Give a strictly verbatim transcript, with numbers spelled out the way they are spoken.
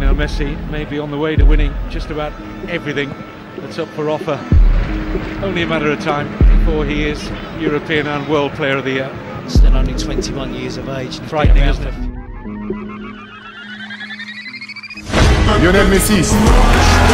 Lionel Messi may be on the way to winning just about everything that's up for offer. Only a matter of time before he is European and World Player of the Year. Still only twenty-one years of age. Frightening, isn't it? Lionel Messi.